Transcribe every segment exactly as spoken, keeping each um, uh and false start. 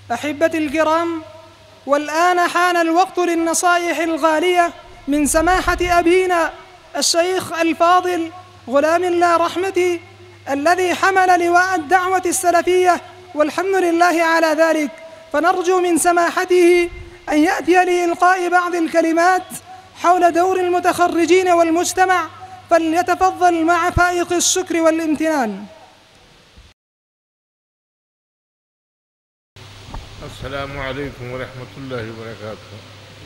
أحبتي الكرام، والآن حان الوقت للنصائح الغالية من سماحة أبينا الشيخ الفاضل غلام الله رحمتي، الذي حمل لواء الدعوة السلفية والحمد لله على ذلك. فنرجو من سماحته أن يأتي لإلقاء بعض الكلمات حول دور المتخرجين والمجتمع، فليتفضل مع فائق الشكر والامتنان. السلام عليكم ورحمة الله وبركاته.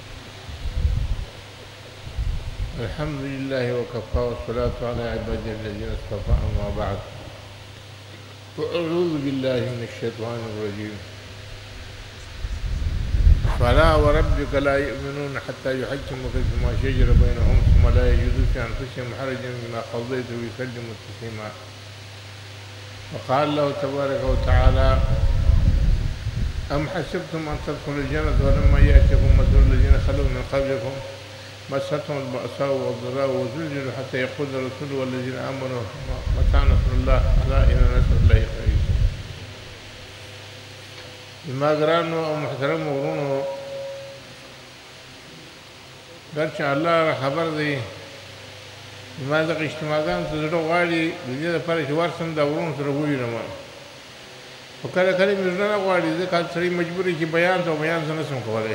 الحمد لله وكفى، والصلاة على عباده الذين اصطفى، أما بعد، فأعوذ بالله من الشيطان الرجيم. فلا وربك لا يؤمنون حتى يحكموك فيما شجر بينهم ثم لا يجدوا في أنفسهم حرجا مما قضيت ويسلموا تسليما. وقال الله تبارك وتعالى: أم حسبتم أن تدخلوا الجنة ولما يأتكم مثل الذين خلوا من قبلكم مستهم البأساء والضراء وزلزلوا حتى يقول الرسول والذين آمنوا متى نصر الله ألا إن نصر الله قريب. بما قرانو أو محترم وغرونو قرش الله خبر دی بما دق اجتماعان تزرو غالي لدي دا پارش وارسن دا ورون سر ہوئی رما وکل کلی مزرنا غالي دی کال سری مجبوری کی بیان تو بیان سنسم کولے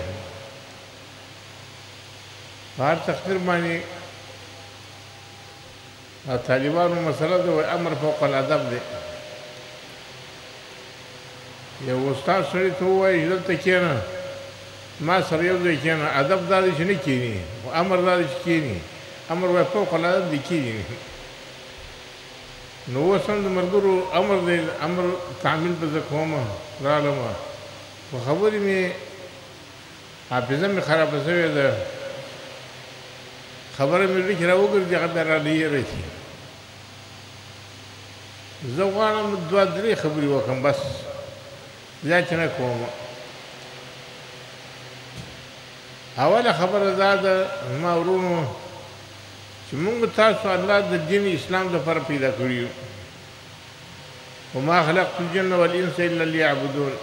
بار تقدیر مانی طالبانو مسئلہ دو امر فوق الادب دی. یو استاد سړی ته ووایي دلته کښېنه، ما سره یو ځای کښېنه، ادب دا دی چې نه کښېني، امر دا دی چې کښېني. امر وایي فوق الادب دی کښېني. نو اوس هم د ملګرو امر دی، امر تعمیل به زه کومه رالمه، خو خبرې مې حافظه مې خرابه شوې ده، خبره مې زړه کې راوګرځي هغه بیا رالیرې شي. زه غواړم دوه درې خبرې وکړم، بس زیات نه کوم. اوله خبره دا ده زما ورونو چې موږ تاسو الله د دین اسلام دپاره پیدا کړي یو. وما خلقت الجن والانس الا ليعبدون.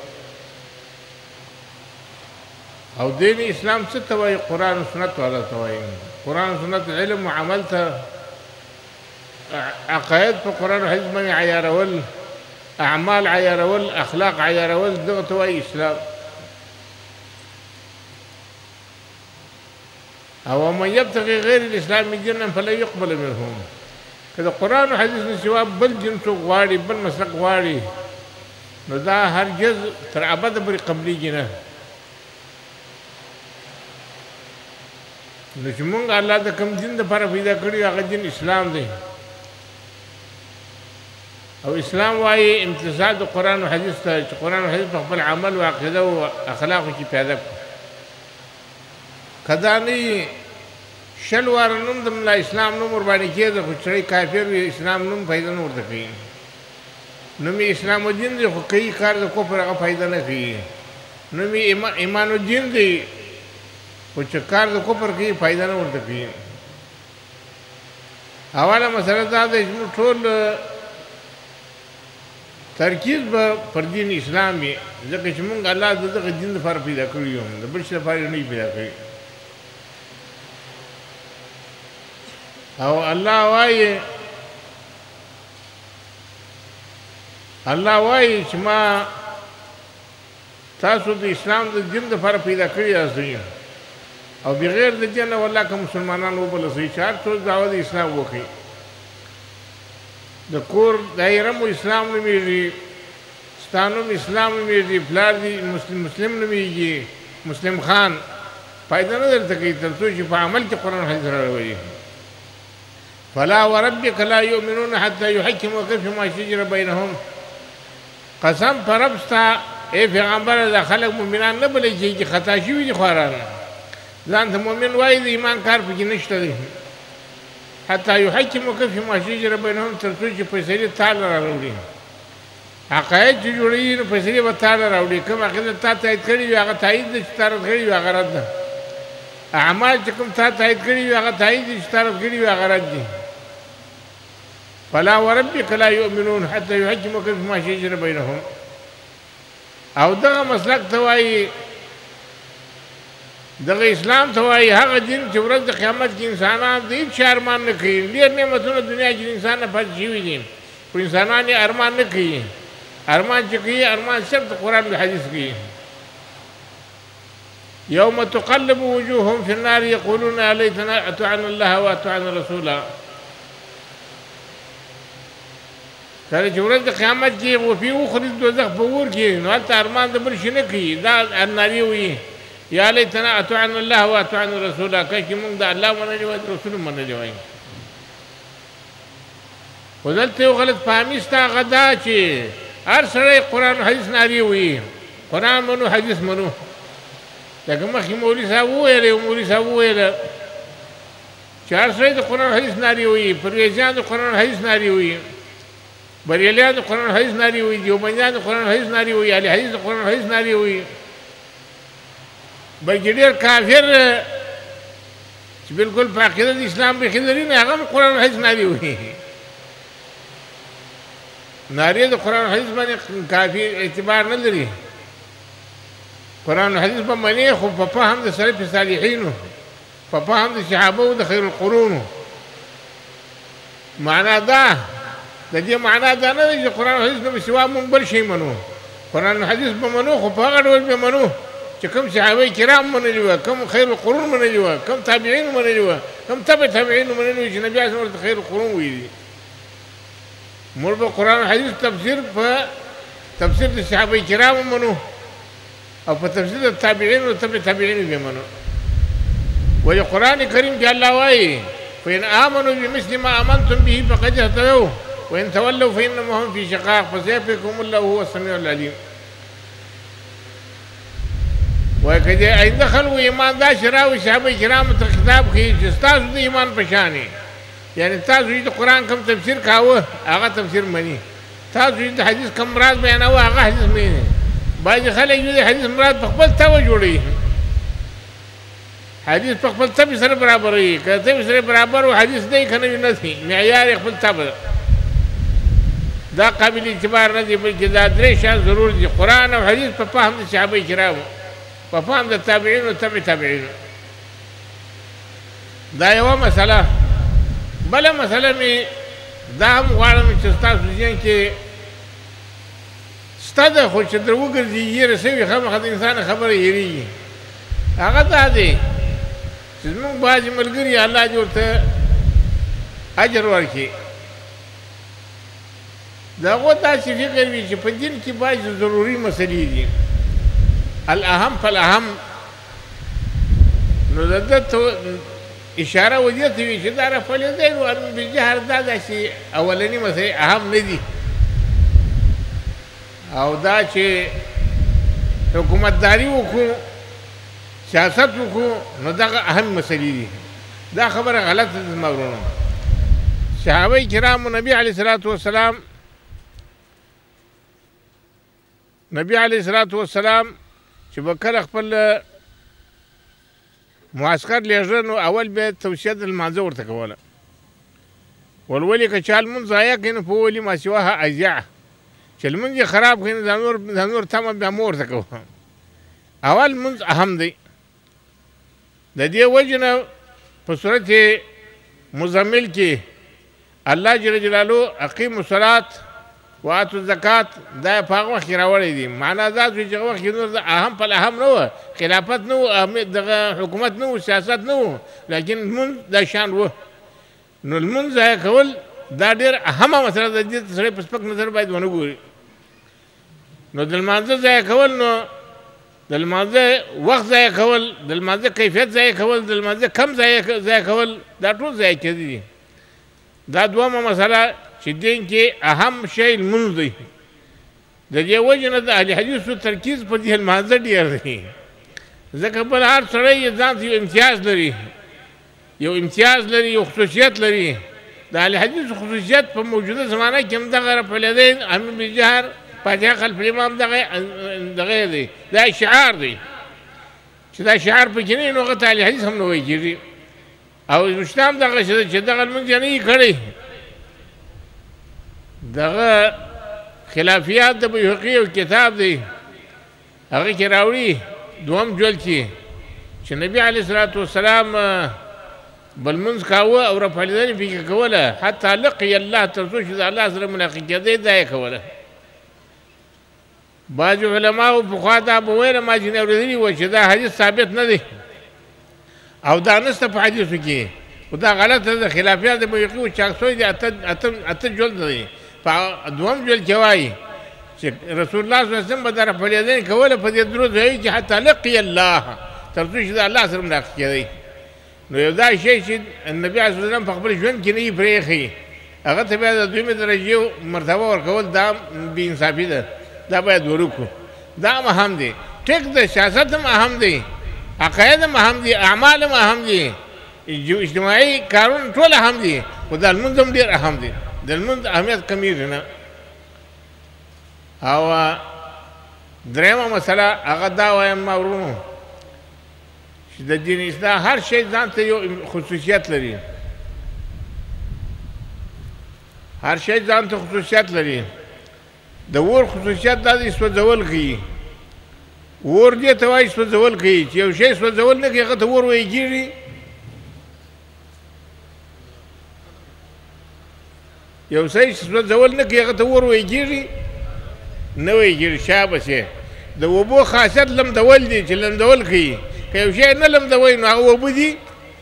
او دین اسلام څه ته وایي؟ قرآن و سنت والا ته وایي. قرآن و سنت علم و عمل ته، عقاید په قرآن و حدیث باندې عیارول، اعمال عیارول، اخلاق عیارول، دغه ته وایي اسلام. او من یبتغي غیر الاسلام دینا فلا يقبل منهم. که د قرآن و حدیث نه سوا بل دین څوک غواړي، بل مسلک غواړي، نو دا هرگز تر ابده پورې قبلیږي نه. نو چې مونږ الله د کوم دین دپاره پیدا کړي هغه دین اسلام دی. او اسلام وایي امتثال د قرآن و حدیث ته، چې قرآن و حدیث په خپل عمل و عقیده و اخلاقو کې پیدا کړو. که دا نه وي شل واره نوم د ملا اسلام نوم ورباندې کېده، خو سړی کافر وي اسلام نوم فایده نه ورته کوي. نوم یې اسلام الدین دی، خو کوي کار د کفر هغه فایده نه کوي. نوم یې ایمان الدین دی، خو چې کار د کفر کوي فایده نه ورته کوي. اوله مسله دا ده چې موږ ټول ترکیز به پر دین اسلام وي، ځکه چې مونږ الله د دغه دین لپاره پیدا کړي یو، د بل شي لپاره نه پیدا کړي. او الله وایي الله وایي چې ما تاسو د اسلام د دین لپاره پیدا کړي یاستئ، او بغیر د دین نه والله که مسلمانان وبلسئ چې هر څوک دعوه د اسلام وکړي. د کور دایره مو اسلام نومیږي، ستا نوم اسلام نومیږي، پلار دې مسلم مسلم نومیږي، مسلم خان، فایده نه درته کوي تر څو چې په عمل کې قرآن حدیث راولي. فلا وربک لا یؤمنون حتی یحکموک فیما شجر بینهم. قسم په رب ستا ای پیغمبره دا خلک مؤمنان نه بللی چې خطا شوي دي خواران، ځان ته مؤمن وایي د ایمان کار پکې نشته دی. حتی یحکموک فیما شجر بینهم، تر څو چې فیصلې تا له راوړي. عقاید چې جوړوي نو فیصلې به تا له راوړي. کوم عقیده تا تایید کړې وي هغه تایید دی، چې تا رد کړې وي هغه رد ده. اعمال چې کوم تا تایید کړي وي هغه تایید دي، چې تا رد کړي وي هغه رد دي. فلا وربک لا یؤمنون حتی یحکموک فیما شجر بینهم. او دغه مسلک ته وایي دغه اسلام ته وایي هغه دین چې ورځ د قیامت کې انسانان د هېڅ شي ارمان نه کوي. ډېر نعمتونه دنیا کې د انسان نه پاتې شوي دي خو انسانان یې ارمان نه کوي. ارمان چې کوي ارمان صرف د قرآن او حدیث کوي. یوم تقلب وجوههم فی النار یقولون یا لیتنا اطعنا الله واطعنا رسولا. کله چې ورځ د قیامت کې وفي وخوري دوزخ په اور کې نو هلته ارمان د بل شي نه کوي. دا نارې وایي یا لیتنا اطعنا الله واطعنا رسولا، کاشکې موږ د الله منلي وای د رسول منلي وای. خو دلته یو غلط فهمي سته هغه دا چې هر سړی قرآن حدیث نارې وایي قرآن منو حدیث منو. لکه مخکې مولوي صاحب وویل یو مولوي صاحب وویل چې هر سړی د قرآن حدیث نارې وایي، پرویزیان د قرآن حدیث نارې وایي، بریلیان د قرآن حدیث نارې وایي، دیوبندیان د قرآن حدیث نارې وایي، اهل حدیث د قرآن حدیث نارې وایي. بلکې ډېر کافر چې بلکل په عقیده د اسلام بیخي لري نه هغه هم قرآن حدیث نارې وایي. نارې د قرآن حدیث باندې کافي اعتبار نه لري. قرآن حدیث به منې خو په فهم د سلف صالحینو، په فهم د صحابو د خیر القرونو. معنا دا د دې معنا دا نه دی چې قرآن حدیث نه به سوا مونږ بل شی منو. قرآن حدیث به منو خو په هغه ډول به منو چې کوم صحابه کرام منلي وه، کوم خیر القرون منلي وه، کوم تابعین منلي وه، کوم تبع تابعین منلي وه چې نبي اعظم ورته خیر القرون ویلي. موږ به قرآن حدیث تفسیر په تفسیر د صحابه کرامو منو او په تفسیر د تابعین او تبع تابعین به منو. ولې قرآن کریم کې الله وایي فإن آمنوا بمثل ما آمنتم به فقد اهتدوا وإن تولوا فإنما هم في شقاق فسيكفيكهم الله وهو السميع العليم. وایي که دې آینده خلکو ایمان داسې راوړي صحابه کرامو ته خطاب کوي چې ستاسو د ایمان په شان یعنی تاسو چې د قرآن کوم تفسیر کاوه هغه تفسیر مني، تاسو چې د حدیث کوم مراد بیانوه هغه حدیث مني. بعضې خلک د حدیث مراد په خپل تبه جوړوي، حدیث په خپل تبې سره برابروي. که تبې سره برابر و حدیث دی که نه وي نه دی، معیار یې خپل تبه. دا قابل اعتبار نه دی بلکې دا درې شیان ضرور دي: قرآن او حدیث په فهم د صحابه کرامو، په فهم د تابعینو او تبع تابعینو. دا یوه مسله. بله مسله مې دا هم غواړم چې ستاسو ذهن کې سته ده خو چې در وګرځي یېره سوي خامخا د انسان خبره هېرېږي. هغه دا دی چې زموږ بعضې ملګري الله دې ورته اجر ورکړي د هغو داسې فکر وي چې په دین کې بعضې ضروري مسلې دي الاهم فالاهم، نو د ده اشاره ودې ته وي چې دا رفع الیدین وامر بالجهر دا داسې اولني مسلې اهم نه دي، او دا چې حکومتداري وکړو سیاست وکړو نو دغه اهم مسلې دي. دا خبره غلطه ده زما ورونو. صحابه کرامو نبي علیه الصلاة والسلام نبي علیه الصلاة والسلام چې به کله خپل معسکر لېږه نو اول به توصیه د لمانځه ورته کوله. ولولې که چا لمونځ ضایع کړي نو فولي ما سواها اضیع، چې لمونځ یې خراب کړي نو دا نور دا نور تمه بیا مه ورته کوه. اول لمونځ اهم دی. د دې وجې نه په صورت مزمل کې الله جل جلاله اقیموا الصلاة وآتوا الزکات دا په هغه وخت کې راوړی دي. معنا دا چې هغه وخت کې نور اهم فالاهم نه وه، خلافت نه و، دغه حکومت نه و، سیاست نه و، لیکن لمونځ دا شان و. نو لمونځ ضایع کول دا ډېر اهمه مسله ده، دې ته سړی په سپک نظر باید ونه ګوري. نو د لمانځه ضایع کول، نو د لمانځه وخت ضایع کول، د لمانځه کیفیت ضایع کول، د لمانځه کم ضایع کول، دا ټول ضایع کېدي دي. دا دویمه مسله چې دین کې اهم شی لمونځ دی. د دې وجې نه د اهل حدیثو ترکیز په دې لمانځه ډېر دی، ځکه بل هر سړی ځان ته یو امتیاز لري، یو امتیاز لري، یو خصوصیت لري. د اهل حدیثو خصوصیت په موجوده زمانه کې هم دغه رفع الیدین امر بالجهر فاتحه خلف الامام دغه دی، دا شعار دی چې دا شعار پکې نه وي نو هغه ته اهل حدیث هم نه ویل کېږي. او رشته هم دغه شی ده چې دغه لمونځ یې نه وي کړی. دغه خلافیات د بیهقي یو کتاب دی هغه کې راوړي دوم جول کې چې نبي علیه الصلاة والسلام بل منځ کاوه او رفع الیدین پکې کوله حتی لقي الله تر څو چې د الله سره ملاقات کېدی دا یې کوله. بعض علماو پخوا دا به ویله ما ځینې اورېدلي وه چې دا حدیث ثابت نه دی او دا نشته په حدیثو کې خو دا غلطه ده خلافیات د بیهقي و چاک سوی دی اته جلد دی په دوم جلد کې وایي چې رسول الله صلی الله علیه وسلم به دا رفع الیدین کوله په دې درود وایي چې حتی لقي الله تر څو چې د الله سره ملاقات کېدی. نو یو دا شی چې نبي علیه السلام په خپل ژوند کې نه یې پرېښی هغه ته بیا د دویمې درجې مرتبه ورکول دا بې انصافي ده دا باید ورکړو. دا هم اهم دی ټیک ده سیاست هم اهم دی عقاید هم اهم دي اعمال هم اهم دي اجتماعي کارونه ټول اهم دي خو د لمونځ هم ډېر اهم دي د لمونځ اهمیت کمیږي نه. او درېیمه مسله هغه دا وایم ما ورونو چې د دین اسلام هر شی ځان ته یو خصوصیت لري هر شی ځان ته خصوصیت لري. د اور خصوصیت دا دی سوځول کوي اور دې ته وایي سوځول کوي چې یو شی سوځول نه کوي هغه ته اور ویل کېږي. یو شی سوځول نه کوي هغه ته اور ویل کېږي نه ویل کېږي شابه شی. د اوبو خاصیت لمدول دی چې لمدول کوي که یو شی نه لمدوي نو هغه اوبه دي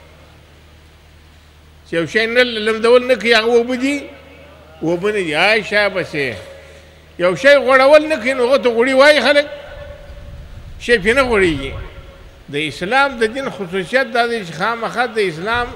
چې یو شی نه لمدول نه کوي هغه اوبه دي اوبه نه دي. آی شابه شی. یو شی غوړول نه کوي نو هغه ته غوړي وایي خلک شی پرې نه غوړېږي. د اسلام د دین خصوصیت دا دی چې خامخا د اسلام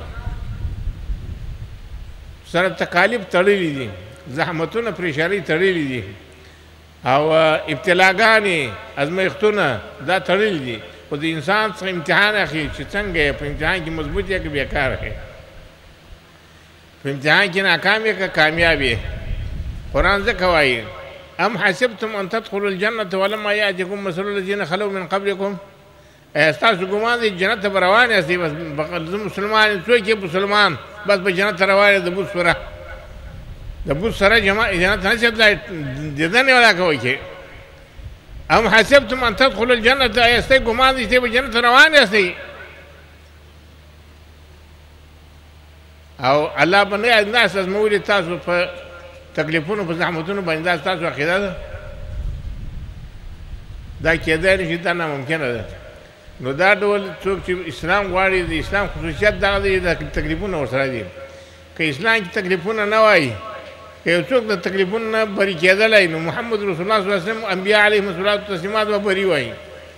سره تکالیف تړلي دي زحمتونه پریشانۍ تړلي دي او ابتلاګانې ازمایښتونه دا تړلي دي خو د انسان څخه امتحان اخلي چې څنګه یې په امتحان کې مضبوط یې که بېکاره یې په امتحان کې ناکام یې که کامیاب یې. قرآن ځکه وایي ام حسبتم ان تدخلوا الجنة ولما يأتكم مثل الذين خلوا من قبلكم ایا ستاسو ګمان دی جنت ته به روان یاستئ بس زه مسلمان یم څوک یې مسلمان بس به جنت ته روان د بوت سره د بوت سره جنت نه چېرته دیدن ولا کوئ چې ام حسبتم ان تدخلوا الجنة ایا ستاسو ګمان دی چې به جنت ته روان یاستئ او الله به نه ناس ازمولي تاسو په تکلیفونو په زحمتونو باندې دا ستاسو عقیده ده دا کېدای نه شي دا ناممکنه ده. نو دا ډول څوک چې اسلام غواړي د اسلام خصوصیت دغه دی د تکلیفونه ورسره دي. که اسلام کې تکلیفونه نه وایي که یو څوک د تکلیفونو نه بري کېدلی نو محمد رسول الله صلی الله علیه وسلم انبیا علیهم الصلاة والتسلیمات به بري وایي.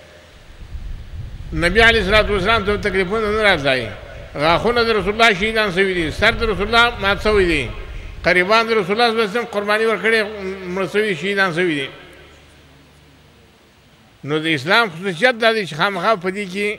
نبي علیه الصلاة والسلام ته تکلیفونه نه راتلای. غاښونه د رسول الله شهیدان سوي دي سر د رسول الله مات سوی دی قریبان د رسول الله صلی الله علیه وسلم قرباني ورکړې مړه سوي شهیدان سوي دي. نو د اسلام خصوصیت دا دی چې خامخا په دې کې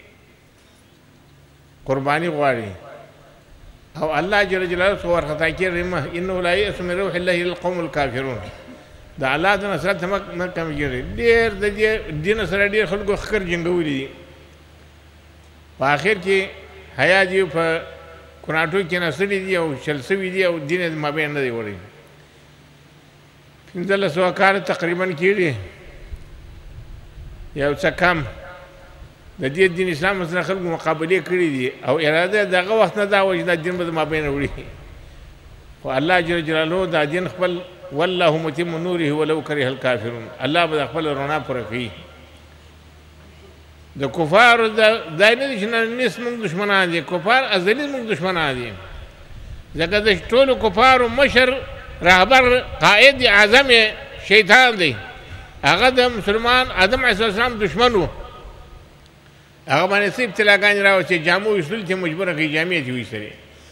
قرباني غواړي او الله جل جلاله څخه ورخطا کېږي انه لا یأس من روح الله الا القوم الکافرون. د الله د نصرت نه کمېږي ډېر د دې دین سره ډېر خلکو ښکر جنګولي دي. په آخر کې حیا دي په کناټو کې نسلي دي او شل سوي دي او دین یې مابین نه دی وړی. پنځلس سوه کاله تقریبا کېږي یو څه کم د دې دین اسلام سره خلکو مقابلې کړي دي او اراده دغه وخت نه دا وه چې دا دین به د مابین وړي خو الله جل جلاله دا دین خپل والله متم نوره ولو کره الکافرون الله به د خپل رڼا پوره کوي. د کفارو دا نه دي چې نس موږ دشمنان دي کفار ازلي موږ دشمنان دي ځکه د ټولو کفارو مشر رهبر قائد اعظم شیطان دی هغه د مسلمان آدم علیه السلام دشمن و هغه باندې څه ابتلاګانې راوستې جامو ویستلو چې مجبوره کړي جامې یې ویستلې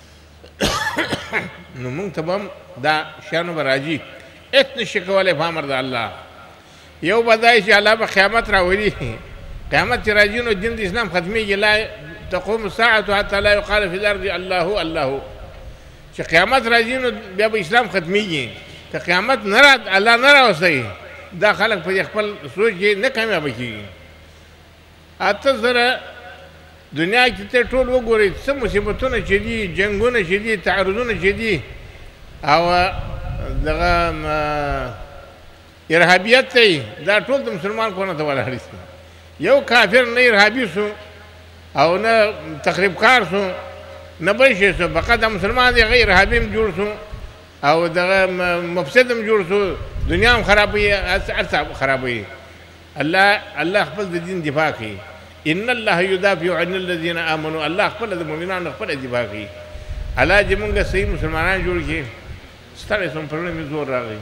نو موږ ته به هم دا شیانو به راځي هېڅ نشي کولی په امر د الله. یو به دا چې الله به قیامت راولي قیامت چې راځي نو دین د اسلام ختمېږي لا تقوم الساعة حتى لا يقال في الارض الله الله چې قیامت راځي نو بیا به اسلام ختمېږي. که قیامت نه را الله نه راوستی دا خلک په خپل سوچ کې نه کامیابه کېږي. اته زره دنیا کې ته ټول وګورئ څه مصیبتونه چې دي جنګونه چې دي تعرضونه چې دي او دغه ارهابیت دی دا ټول د مسلمان کورنه ته ولاړ دي یو کافر نه ارهابي سو او نه تخریب کار سو نه بل شي سو فقط د مسلمان دی غیر ارهابي هم جوړ سو او دغه مفسد هم جوړ سو دنیا هم خرابوي هر څه خرابوي الله الله خپل د دین دفاع کوي ان الله يدافع عن الذين امنوا الله خپل د مؤمنانو خپل دفاع کوي الله دې موږ صحیح مسلمانان جوړ کړي ستاره سم پرونه می زور راغی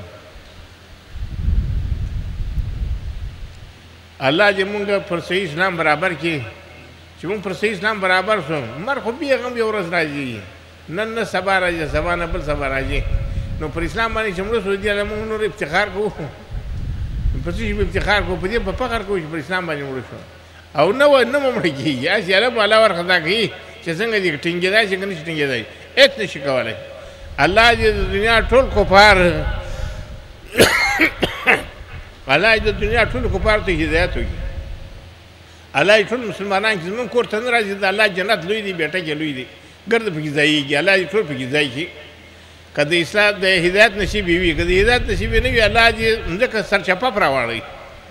الله دې موږ پر صحیح اسلام برابر کړي چې موږ پر صحیح اسلام برابر شو مر خو بیا هم یو ورځ راځي نن نه سبا راځي سبا نه بل سبا راځي نو پر اسلام باندې چې موږ سو دي له موږ نور افتخار کوو په څه شي افتخار کوو په دې په فخر کوو چې پر اسلام باندې موږ شو او نو نه مړ کیږي اسی الله والا ورخدا کوي چې څنګه دې ټینګېدای چې کني ټینګېدای هیڅ نشي کولای الله دې د دنیا ټول کفار الله دې د دنیا ټول کفار ته هدایت وکړي الله ټول مسلمانان چې موږ کور ته نه راځي د الله جنت لوی دی بیٹه کې لوی دی ګرد پکې ځایږي الله دې ټول پکې ځای شي که د اسلام د هدایت نصیب وي که د هدایت نصیب نه وي الله دې ځکه سرچپه راواړي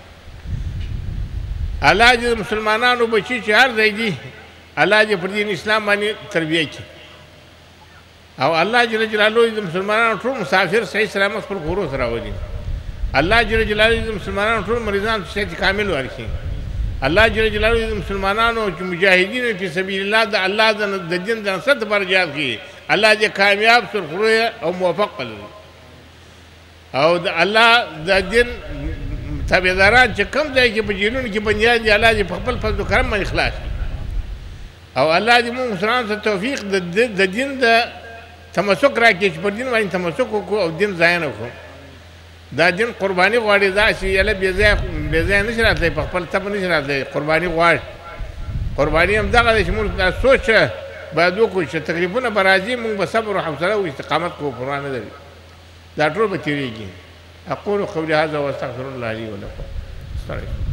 الله دې مسلمانانو بچي چې هر ځای دي الله دې پر دین اسلام باندې تربیه کړي او الله جل جلاله دې مسلمانانو ټول مسافر صحیح سلامت پر کورو سره راولي الله جل جلاله دې مسلمانانو ټول مریضان صحت کامل ورکړي الله جل جلاله دې مسلمانانو چې مجاهدین فی سبیل الله د الله د دین د نصرت پر جهاد کوي الله دې کامیاب سرخروی او موفق کړي او د الله د دین تابعداران چې کم ځای کې په جیلونو کې بندیان دي الله دې په خپل فضل و کرم باندې خلاص کړي او الله دې موږ مسلمانانو ته توفیق د دین د تمسک راکړي چې پر دین باندې تمسک وکړو او دین ضایع نه کړو دا دین قرباني غواړي دا چې یله بې ځایه بې ځایه نشي راتلی په خپل طبع نشي راتلی قرباني غواړي قرباني هم دغه دی چې موږ دا سوچ باید وکړو چې تکلیفونه به راځي موږ به صبر او حوصله او استقامت کوو پروا نه لري دا ټول به تېرېږي اقول قولي هذا واستغفر الله لي ولكم.